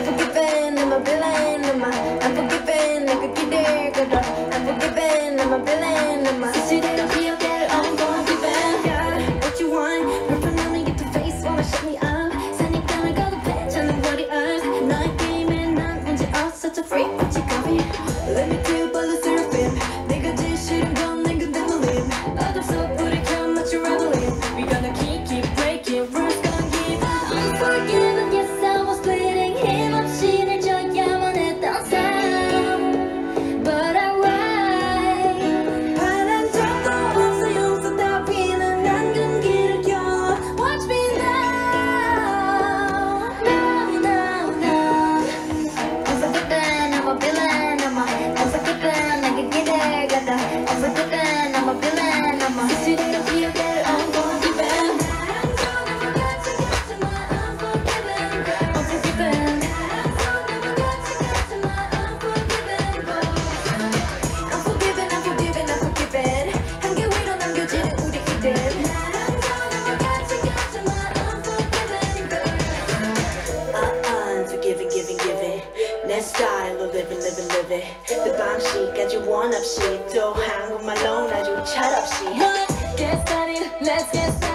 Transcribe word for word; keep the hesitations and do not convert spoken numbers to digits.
Unforgiven, I'm a villain. I'm a unforgiven. 날 끝기를 걸어. Unforgiven, I'm a villain. I'm a 스스로를 기억해. Unforgiven. Yeah, what you want? 불편함이 get to face. Wanna shut me up. 사니까 날 거듭해. 저는 what it is. 너의 게임에 난 언제 out. Such a freak, what you copy? Let me feel by the seraphim. 내가 제일 싫은 건 내 근데 놀림. 어둠 속 불을 켜. Not your reveling. We gonna keep, keep breaking rules. Gonna give up. Unforgiven, yes I was bleeding. 힘없이 날 져야만 했던 삶. But I ride. 바란 적도 없어 용서 따위는 난 금기를 켜. Watch me now. Now, now, now. Unforgiven, I'm a villain. I'm a unforgiven. 내게 길을 가다. Unforgiven, I'm a villain. I'm a 스스로를 기억해. Unforgiven. Unforgiving, giving, giving. 내 스타일로 living, living, living. 그 방식까지 원 없이 또 한국말로 아주 철없이. Let's get started, let's get started.